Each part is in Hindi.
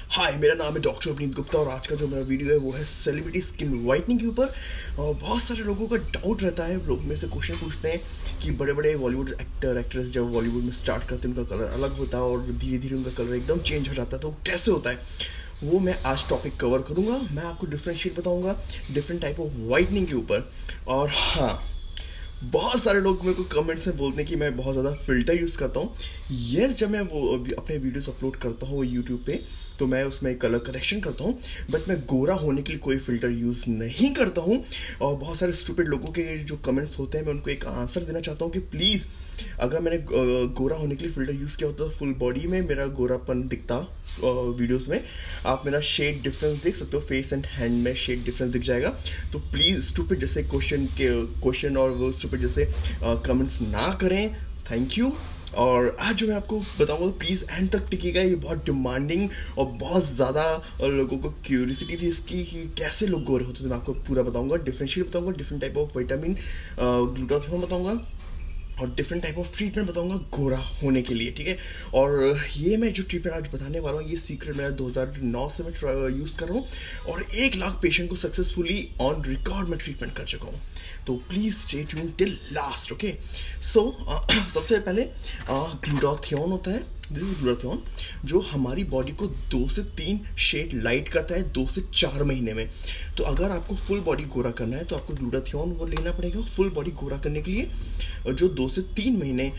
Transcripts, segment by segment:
हाय, मेरा नाम है डॉक्टर अवनीत गुप्ता और आज का जो मेरा वीडियो है वो है सेलिब्रिटी स्किन वाइटनिंग के ऊपर। बहुत सारे लोगों का डाउट रहता है, लोग मेरे से क्वेश्चन पूछते हैं कि बड़े बड़े बॉलीवुड एक्टर एक्ट्रेस जब बॉलीवुड में स्टार्ट करते हैं उनका कलर अलग होता है और धीरे धीरे उनका कलर एकदम चेंज हो जाता है, तो कैसे होता है वो मैं आज टॉपिक कवर करूँगा। मैं आपको डिफ्रेंशिएट बताऊँगा डिफरेंट टाइप ऑफ वाइटनिंग के ऊपर। और हाँ, बहुत सारे लोग मेरे को कमेंट्स में बोलते हैं कि मैं बहुत ज़्यादा फ़िल्टर यूज़ करता हूँ। यस, जब मैं वो अपने वीडियोस अपलोड करता हूँ यूट्यूब पे तो मैं उसमें कलर करेक्शन करता हूँ, बट मैं गोरा होने के लिए कोई फ़िल्टर यूज़ नहीं करता हूँ। और बहुत सारे स्टूपिड लोगों के जो कमेंट्स होते हैं, मैं उनको एक आंसर देना चाहता हूँ कि प्लीज़, अगर मैंने गोरा होने के लिए फ़िल्टर यूज़ किया होता तो फुल बॉडी में मेरा गोरापन दिखता। वीडियोस में आप मेरा शेड डिफरेंस देख सकते हो, फेस एंड हैंड में शेड डिफरेंस दिख जाएगा। तो प्लीज़ स्टूपिड जैसे क्वेश्चन और वो स्टूपिड जैसे कमेंट्स ना करें। Thank you. और आज जो मैं आपको बताऊंगा तो प्लीज़ एंड तक टिकेगा। ये बहुत डिमांडिंग और बहुत ज़्यादा लोगों को क्यूरियोसिटी थी इसकी कि कैसे लोग गोरे होते, तो मैं आपको पूरा बताऊंगा, डिफरेंशिएट बताऊंगा, different type of vitamin glutathione बताऊंगा और डिफरेंट टाइप ऑफ ट्रीटमेंट बताऊंगा गोरा होने के लिए, ठीक है। और ये मैं जो ट्रीटमेंट आज बताने वाला हूँ ये सीक्रेट मेरा 2009 से मैं यूज़ कर रहा हूँ और 1 लाख पेशेंट को सक्सेसफुली ऑन रिकॉर्ड में ट्रीटमेंट कर चुका हूँ। तो please stay tune till last, okay. So सबसे पहले ग्लूटाथियोन होता है, दिस इज ग्लूटाथियोन, जो हमारी बॉडी को 2 से 3 शेड लाइट करता है 2 से 4 महीने में। तो अगर आपको फुल बॉडी गोरा करना है तो आपको ग्लूटाथियोन वो लेना पड़ेगा फुल बॉडी गोरा करने के लिए, जो 2 से 3 महीने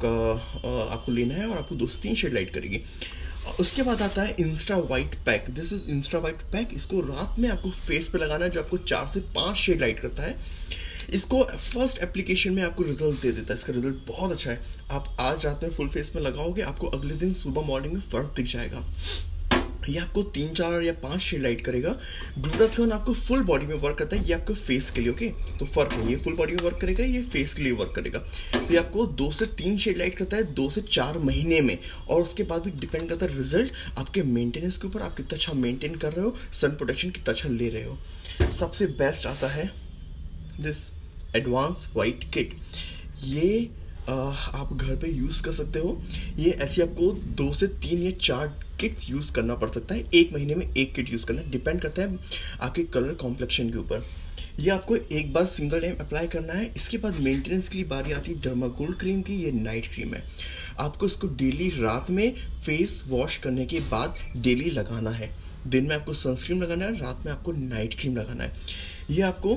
आपको लेना है और आपको 2 से 3 शेड लाइट करेगी। उसके बाद आता है insta white pack. This is insta white pack. इसको रात में आपको फेस पे लगाना है, जो आपको 4 से 5 शेड लाइट करता है। इसको फर्स्ट एप्लीकेशन में आपको रिजल्ट दे देता है, इसका रिजल्ट बहुत अच्छा है। आप आज रात में फुल फेस में लगाओगे, आपको अगले दिन सुबह मॉर्निंग में फर्क दिख जाएगा। ये आपको 3, 4 या 5 शेड लाइट करेगा। ग्लूटाथियोन आपको फुल बॉडी में वर्क करता है, ये आपको फेस के लिए, ओके। तो फर्क है, ये फुल बॉडी में वर्क करेगा, ये फेस के लिए वर्क करेगा। तो ये आपको 2 से 3 शेड लाइट करता है 2 से 4 महीने में। और उसके बाद भी डिपेंड करता है रिजल्ट आपके मेंटेनेंस के ऊपर, आप कितना अच्छा मेंटेन कर रहे हो, सन प्रोटेक्शन कितना अच्छा ले रहे हो। सबसे बेस्ट आता है दिस एडवांस वाइट किट। ये आप घर पे यूज़ कर सकते हो। ये ऐसे आपको 2 से 3 या 4 किट्स यूज़ करना पड़ सकता है। 1 महीने में 1 किट यूज़ करना, डिपेंड करता है आपके कलर कॉम्प्लेक्शन के ऊपर। ये आपको एक बार सिंगल टाइम अप्लाई करना है। इसके बाद मेंटेनेंस के लिए बारी आती है डर्माकोल क्रीम की। ये नाइट क्रीम है, आपको इसको डेली रात में फेस वॉश करने के बाद डेली लगाना है। दिन में आपको सनस्क्रीन लगाना है, रात में आपको नाइट क्रीम लगाना है। ये आपको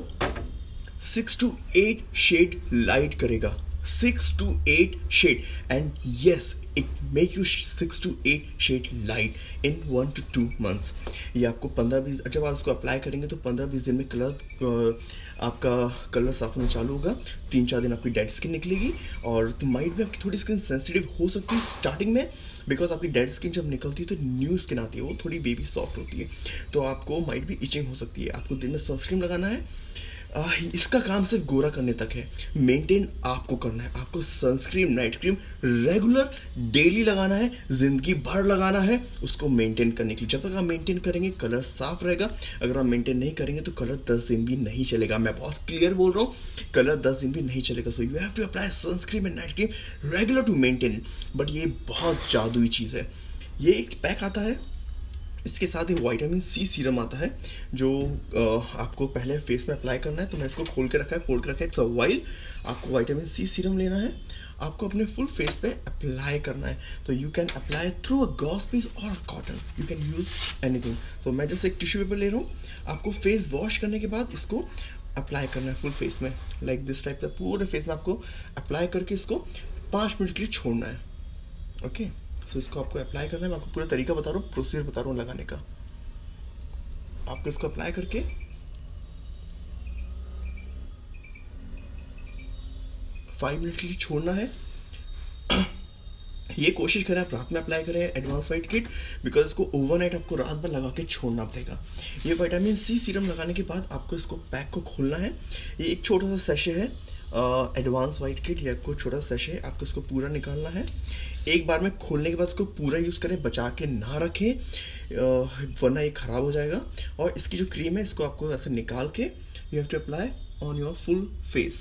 6 to 8 शेड लाइट करेगा, 6 to 8 shade, and yes it make you 6 to 8 shade light in 1 to 2 months। ये आपको 15-20, जब आप इसको अप्लाई करेंगे तो 15-20 दिन में आपका कलर साफ होना चालू होगा। 3-4 दिन आपकी डेड स्किन निकलेगी और तो माइट भी आपकी थोड़ी स्किन सेंसिटिव हो सकती है स्टार्टिंग में, बिकॉज आपकी डेड स्किन जब निकलती है तो न्यू स्किन आती है, वो थोड़ी बेबी सॉफ्ट होती है, तो आपको माइट भी इचिंग हो सकती है। आपको दिन में सनस्क्रीन लगाना है। इसका काम सिर्फ गोरा करने तक है, मेंटेन आपको करना है। आपको sunscreen night cream regular daily लगाना है, जिंदगी भर लगाना है उसको मेंटेन करने के लिए। जब तक आप मेंटेन करेंगे कलर साफ रहेगा, अगर आप मेंटेन नहीं करेंगे तो कलर 10 दिन भी नहीं चलेगा। मैं बहुत क्लियर बोल रहा हूँ, कलर 10 दिन भी नहीं चलेगा। So you have to apply sunscreen and night cream regular to maintain. But ये बहुत जादुई चीज़ है। ये एक पैक आता है, इसके साथ ही विटामिन सी सीरम आता है, जो आपको पहले फेस में अप्लाई करना है। तो मैं इसको खोल के रखा है, फोल्ड के रखा है, इट्स अ वाइल। आपको विटामिन सी सीरम लेना है, आपको अपने फुल फेस पे अप्लाई करना है। तो you can apply through a gauze piece और cotton, you can use anything. तो मैं जैसे एक टिश्यू पेपर ले रहा हूँ, आपको फेस वॉश करने के बाद इसको अप्लाई करना है फुल फेस में, लाइक दिस टाइप का पूरे फेस में आपको अप्लाई करके इसको 5 मिनट के लिए छोड़ना है, ओके। सो इसको आपको अप्लाई करना है। मैं आपको पूरा तरीका बता रहा हूँ, प्रोसीजर बता रहा हूँ लगाने का। आपको इसको अप्लाई करके 5 मिनट के लिए छोड़ना है। ये कोशिश करें आप रात में अप्लाई करें एडवांस वाइट किट, बिकॉज इसको ओवरनाइट आपको रात भर लगा के छोड़ना पड़ेगा। ये विटामिन सी सीरम लगाने के बाद आपको इसको पैक को खोलना है। ये एक छोटा सा सेशे है एडवांस वाइट किट, ये आपको छोटा सेशे है, आपको इसको पूरा निकालना है। एक बार में खोलने के बाद इसको पूरा यूज़ करें, बचा के ना रखें वरना ये ख़राब हो जाएगा। और इसकी जो क्रीम है इसको आपको ऐसे निकाल के you have to apply on your full face.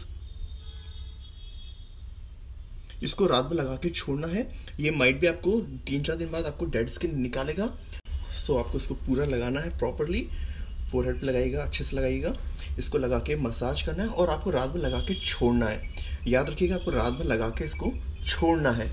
इसको रात में लगा के छोड़ना है। ये माइट भी आपको 3-4 दिन बाद आपको डेड स्किन निकालेगा। सो आपको इसको पूरा लगाना है प्रॉपरली, फोरहेड पे लगाइएगा, अच्छे से लगाइएगा। इसको लगा के मसाज करना है और आपको रात में लगा के छोड़ना है। याद रखिएगा, आपको रात में लगा के इसको छोड़ना है।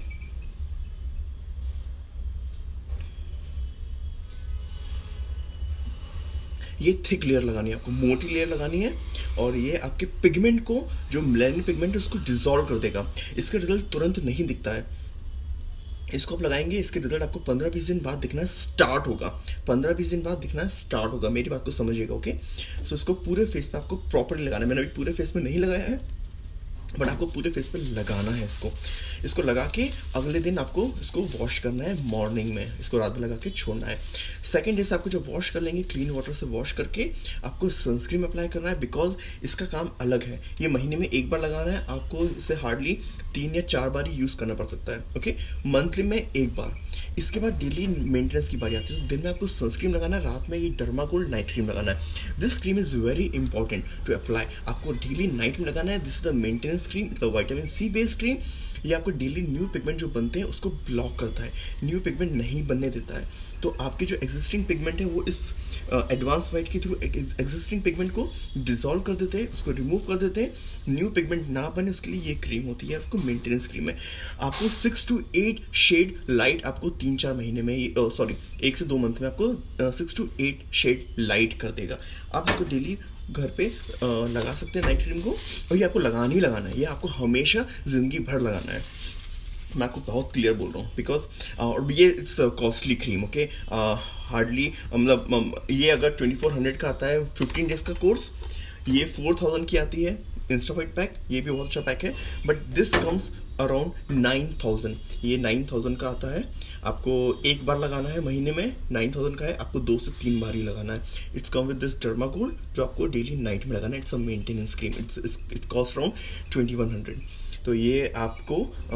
ये थिक लेयर लगानी है आपको, मोटी लेयर लगानी है, और ये आपके पिगमेंट को, जो मेलानिन पिगमेंट है उसको डिसॉल्व कर देगा। इसका रिजल्ट तुरंत नहीं दिखता है। इसको आप लगाएंगे, इसके रिजल्ट आपको 15-20 दिन बाद दिखना स्टार्ट होगा। 15-20 दिन बाद दिखना स्टार्ट होगा, मेरी बात को समझिएगा, ओके। सो इसको पूरे फेस पे आपको प्रॉपरली लगाना है। मैंने अभी पूरे फेस में नहीं लगाया है, बट आपको पूरे फेस पे लगाना है इसको लगा के अगले दिन आपको इसको वॉश करना है मॉर्निंग में। इसको रात में लगा के छोड़ना है। सेकेंड डे से आपको जब वॉश कर लेंगे, क्लीन वाटर से वॉश करके आपको सनस्क्रीन अप्लाई करना है, बिकॉज इसका काम अलग है। ये महीने में एक बार लगाना है आपको, इसे हार्डली 3 या 4 बार ही यूज़ करना पड़ सकता है, ओके। मंथली में एक बार। इसके बाद डेली मेंटेनेंस की बारी आती है। तो दिन में आपको सनस्क्रीन लगाना है, रात में ये डर्माकोल्ड नाइट क्रीम लगाना है। This cream is very important to apply. आपको डेली नाइट में लगाना है। This is the maintenance cream, the vitamin C based cream. ये आपको डेली न्यू पिगमेंट जो बनते हैं उसको ब्लॉक करता है, न्यू पिगमेंट नहीं बनने देता है। तो आपके जो एग्जिस्टिंग पिगमेंट है वो इस एडवांस वाइट के थ्रू एग्जिस्टिंग पिगमेंट को डिसॉल्व कर देते हैं, उसको रिमूव कर देते हैं। न्यू पिगमेंट ना बने उसके लिए ये क्रीम होती है, उसको मेंटेनेंस क्रीम है। आपको 6 to 8 शेड लाइट आपको 3-4 महीने में, 1 से 2 मंथ में आपको 6 to 8 शेड लाइट कर देगा। आप इसको डेली घर पे लगा सकते हैं नाइट क्रीम को, और ये आपको लगाना ही लगाना है। ये आपको हमेशा ज़िंदगी भर लगाना है। मैं आपको बहुत क्लियर बोल रहा हूँ, बिकॉज और ये it's costly cream, okay. Hardly मतलब ये अगर 2400 का आता है 15 डेज का कोर्स, ये 4000 की आती है इंस्टाफाइट पैक। ये भी बहुत अच्छा पैक है, बट दिस कम्स अराउंड 9000। ये 9000 का आता है। आपको एक बार लगाना है महीने में, 9000 का है, आपको 2 से 3 बार ही लगाना है। It's come with this Dermacold जो आपको डेली नाइट में लगाना है। It's a maintenance cream. It's cost around 2100। तो ये आपको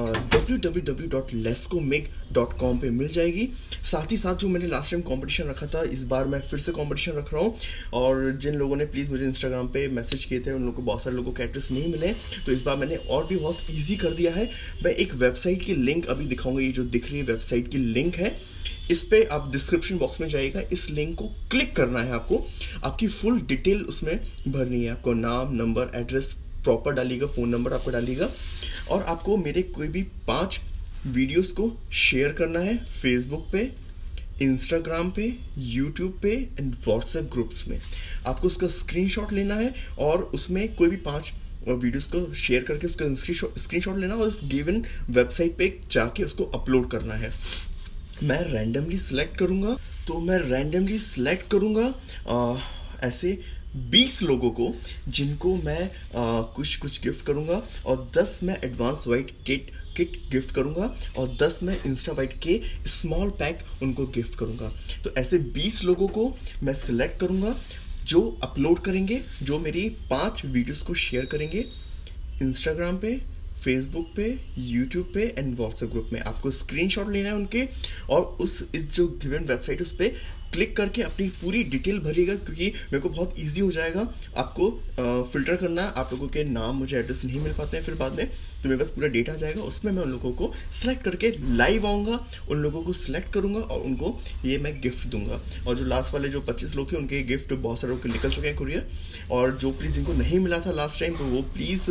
www.lescomig.com पे मिल जाएगी। साथ ही साथ जो मैंने लास्ट टाइम कंपटीशन रखा था, इस बार मैं फिर से कंपटीशन रख रहा हूँ। और जिन लोगों ने प्लीज़ मुझे इंस्टाग्राम पे मैसेज किए थे, उन लोगों को, बहुत सारे लोगों को एड्रेस नहीं मिले, तो इस बार मैंने और भी बहुत ईजी कर दिया है। मैं एक वेबसाइट की लिंक अभी दिखाऊंगा। ये जो दिख रही है वेबसाइट की लिंक है, इस पे आप डिस्क्रिप्शन बॉक्स में जाइएगा, इस लिंक को क्लिक करना है आपको। आपकी फुल डिटेल उसमें भरनी है। आपको नाम, नंबर, एड्रेस प्रॉपर डालिएगा, फ़ोन नंबर आपको डालिएगा, और आपको मेरे कोई भी 5 वीडियोस को शेयर करना है फेसबुक पे, इंस्टाग्राम पे, यूट्यूब पे एंड व्हाट्सएप ग्रुप्स में। आपको उसका स्क्रीनशॉट लेना है और उसमें कोई भी 5 वीडियोस को शेयर करके उसका स्क्रीनशॉट लेना और उस गिवन वेबसाइट पे जाके उसको अपलोड करना है। मैं रैंडमली सिलेक्ट करूँगा, तो मैं रैंडमली सिलेक्ट करूँगा ऐसे 20 लोगों को, जिनको मैं कुछ गिफ्ट करूंगा, और 10 मैं एडवांस वाइट किट गिफ्ट करूंगा, और 10 मैं इंस्टा वाइट के स्मॉल पैक उनको गिफ्ट करूंगा। तो ऐसे 20 लोगों को मैं सिलेक्ट करूंगा जो अपलोड करेंगे, जो मेरी 5 वीडियोस को शेयर करेंगे इंस्टाग्राम पे, फेसबुक पे, यूट्यूब पे एंड व्हाट्सएप ग्रुप में। आपको स्क्रीनशॉट लेना है उनके, और इस जो गिवन वेबसाइट है उस पर क्लिक करके अपनी पूरी डिटेल भरिएगा, क्योंकि मेरे को बहुत इजी हो जाएगा आपको फिल्टर करना। आप लोगों के नाम, मुझे एड्रेस नहीं मिल पाते हैं फिर बाद में, तो मेरे पास पूरा डेटा आ जाएगा। उसमें मैं उन लोगों को सिलेक्ट करके लाइव आऊँगा, उन लोगों को सिलेक्ट करूँगा और उनको ये मैं गिफ्ट दूंगा। और जो लास्ट वाले जो 25 लोग थे, उनके गिफ्ट बहुत सारे लोग के निकल चुके हैं कुरियर। और जो प्लीज़ जिनको नहीं मिला था लास्ट टाइम, तो वो प्लीज़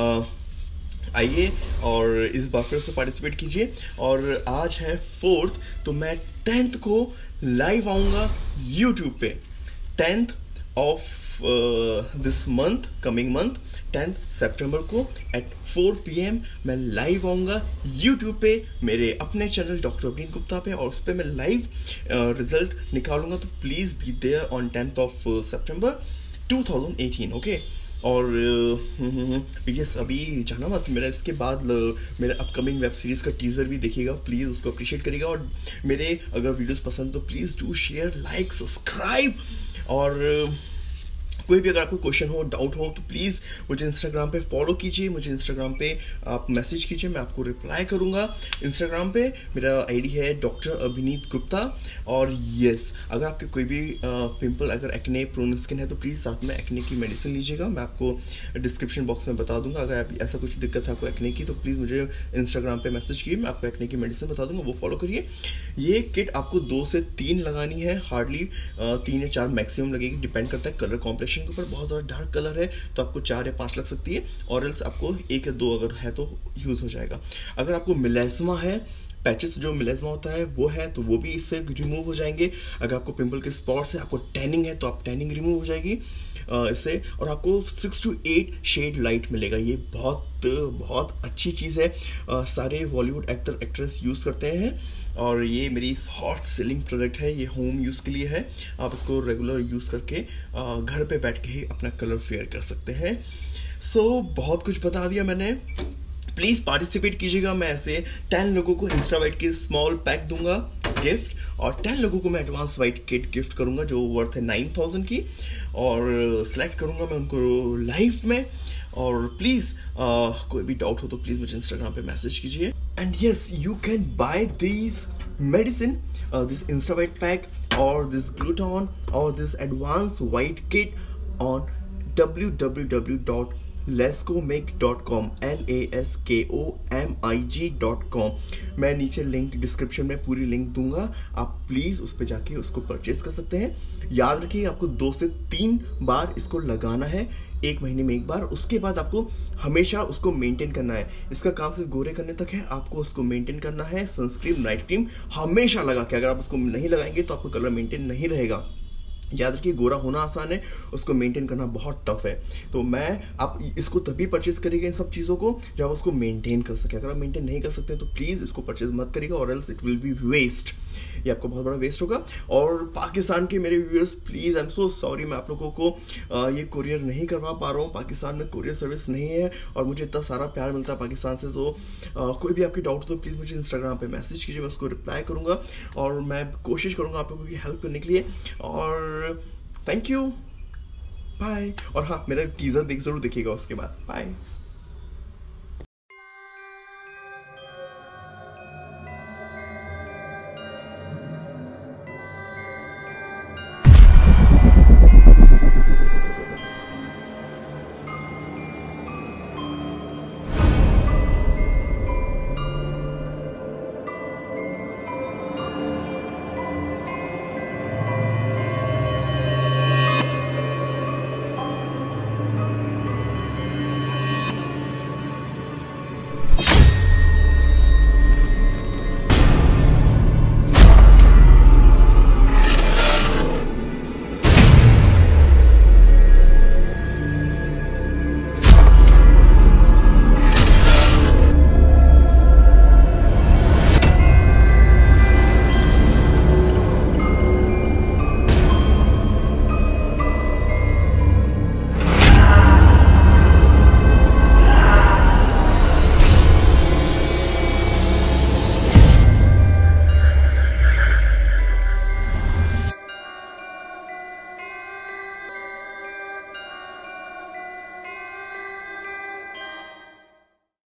आइए और इस बार फिर से पार्टिसिपेट कीजिए। और आज है 4th, तो मैं 10th को लाइव आऊँगा यूट्यूब पे। 10th of this month, coming month 10th सितंबर को एट 4 PM मैं लाइव आऊँगा यूट्यूब पे, मेरे अपने चैनल डॉक्टर अवनीत गुप्ता पे, और उस पर मैं लाइव रिजल्ट निकालूंगा। तो please be there on 10th of सितंबर 2018, ओके। और ये अभी जाना मत, मेरा इसके बाद मेरा अपकमिंग वेब सीरीज़ का टीज़र भी देखिएगा, प्लीज़ उसको अप्रिशिएट करिएगा। और मेरे अगर वीडियोस पसंद तो please do share, like, subscribe. और कोई भी अगर आपको क्वेश्चन हो, डाउट हो, तो प्लीज़ मुझे इंस्टाग्राम पे फॉलो कीजिए, मुझे इंस्टाग्राम पे आप मैसेज कीजिए, मैं आपको रिप्लाई करूँगा। इंस्टाग्राम पे मेरा आईडी है डॉक्टर अभिनीत गुप्ता। और यस, अगर आपके कोई भी पिंपल, अगर एक्ने प्रोन स्किन है तो प्लीज़ साथ में एक्ने की मेडिसिन लीजिएगा, मैं आपको डिस्क्रिप्शन बॉक्स में बता दूंगा। अगर आप ऐसा कुछ दिक्कत है आपको एक्ने की, तो प्लीज़ मुझे इंस्टाग्राम पे मैसेज कीजिए, मैं आपको एक्ने की मेडिसिन बता दूंगा, वो फॉलो करिए। ये किट आपको 2 से 3 लगानी है, हार्डली 3 या 4 मैक्सिमम लगेगी, डिपेंड करता है कलर कॉम्प्लेक्शन के ऊपर। बहुत ज़्यादा डार्क कलर है तो आपको 4 या 5 लग सकती है, और एल्स आपको 1 या 2 अगर है तो यूज़ हो जाएगा। अगर आपको मिलेस्मा है, पैचेस जो मिलेस्मा होता है वो है, तो वो भी इससे रिमूव हो जाएंगे। अगर आपको पिंपल के स्पॉट्स है, आपको टैनिंग है, तो आप टैनिंग रिमूव हो जाएगी इससे। और आपको 6 to 8 शेड लाइट मिलेगा। ये बहुत बहुत अच्छी चीज़ है, सारे बॉलीवुड एक्टर एक्ट्रेस यूज़ करते हैं, और ये मेरी हॉट सेलिंग प्रोडक्ट है। ये होम यूज़ के लिए है, आप इसको रेगुलर यूज़ करके घर पे बैठ के ही अपना कलर फेयर कर सकते हैं। सो बहुत कुछ बता दिया मैंने, प्लीज़ पार्टिसिपेट कीजिएगा। मैं ऐसे 10 लोगों को इंस्टा वाइट की स्मॉल पैक दूंगा गिफ्ट, और 10 लोगों को मैं एडवांस वाइट किट गिफ्ट करूंगा जो वर्थ है 9000 की, और सेलेक्ट करूंगा मैं उनको लाइव में। और प्लीज़ कोई भी डाउट हो तो प्लीज़ मुझे इंस्टाग्राम पे मैसेज कीजिए। And yes, you can buy this medicine, this insta white pack और दिस ग्लूटॉन और this advance white kit on www.laskomig.com LASKOMIG.com। मैं नीचे लिंक डिस्क्रिप्शन में पूरी लिंक दूंगा, आप प्लीज़ उस पर जाके उसको परचेज कर सकते हैं। याद रखिए आपको 2 से 3 बार इसको लगाना है, 1 महीने में 1 बार। उसके बाद आपको हमेशा उसको मेंटेन करना है। इसका काम सिर्फ गोरे करने तक है, आपको उसको मेंटेन करना है। सनस्क्रीन, नाइट क्रीम हमेशा लगा के, अगर आप उसको नहीं लगाएंगे तो आपका कलर मेंटेन नहीं रहेगा। याद रखिए, गोरा होना आसान है, उसको मेंटेन करना बहुत टफ है। तो आप इसको तभी परचेज करिएगा इन सब चीज़ों को जब आप उसको मेंटेन कर सके। अगर आप मेंटेन नहीं कर सकते तो प्लीज़ इसको परचेज मत करिएगा, और else it will be waste. ये आपको बहुत बड़ा वेस्ट होगा। और पाकिस्तान के मेरे viewers, please, I am so sorry, मैं आप लोगों को ये कुरियर नहीं करवा पा रहा हूँ। पाकिस्तान में कुरियर सर्विस नहीं है, और मुझे इतना सारा प्यार मिलता है पाकिस्तान से। सो कोई भी आपकी डाउट तो प्लीज़ मुझे इंस्टाग्राम पे मैसेज कीजिए, मैं उसको रिप्लाई करूँगा, और मैं कोशिश करूँगा आप लोगों की हेल्प करने के लिए। और थैंक यू, बाय। और हाँ, मेरा टीज़र जरूर देखिएगा उसके बाद। बाय।